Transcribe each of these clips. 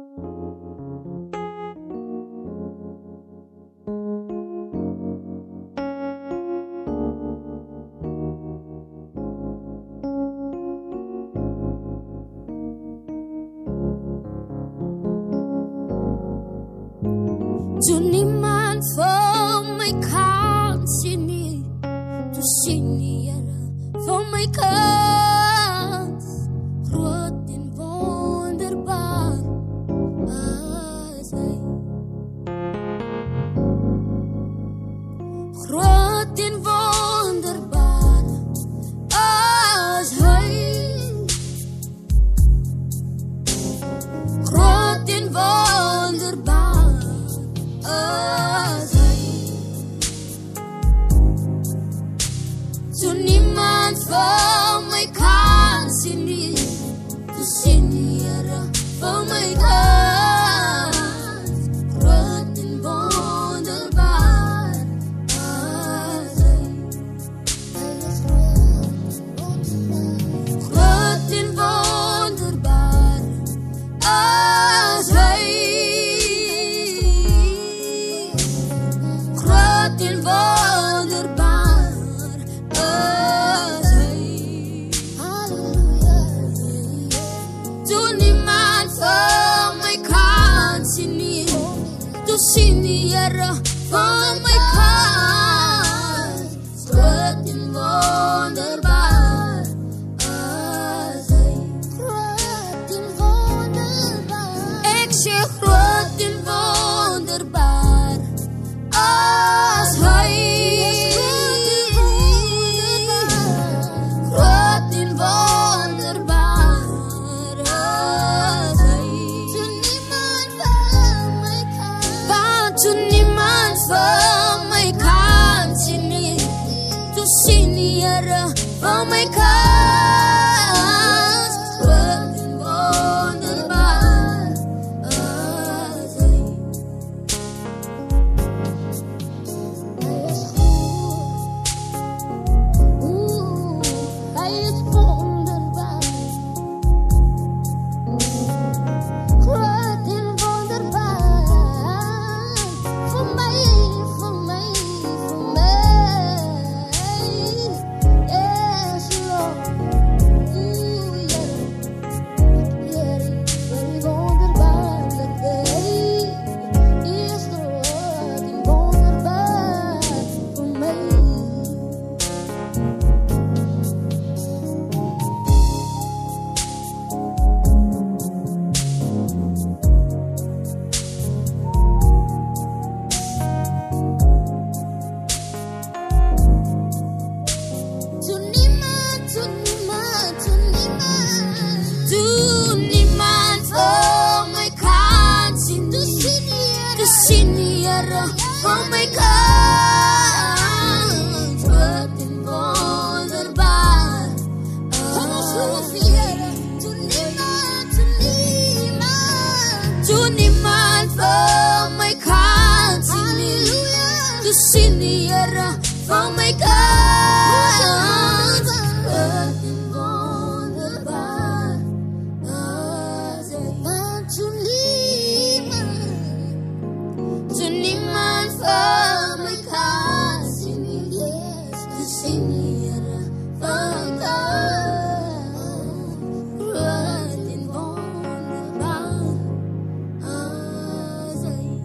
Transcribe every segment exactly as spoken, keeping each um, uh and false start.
Niemand for mig kan sini, du sinigere for mig kan. Gråten wunderbar, gråten wunderbar, als hij. Gråten wunderbar. Zo niemand voor mij kan zien, tu sinigere voor mij kan. Groot en wonderbaar, groot en wonderbaar, als hij. Groot en wonderbaar, als hij. Toen niemand voor mij kan zien, toen sinigere voor mij kan. Groot en wonderbaar, als hij. Groot en wonderbaar, ik zeg groot en wonderbaar. Als hij, groot en wonderbaar, als hij. Toen niemand voor mij kan, want toen niemand voor mij kan zien, toen sinigere voor mij kan. Groot en wonderbaar, als hij. Oh my God, groot en wonderbaar. Toen niemand, toen niemand, toen niemand voor mij kan zien. Toen sinigere voor mij kan. Groot en wonderbaar. Want toen niemand, toen niemand voor mij kan zien. Toen sinigere voor mij kan. Groot en wonderbaar. Als hij.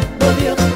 ضليق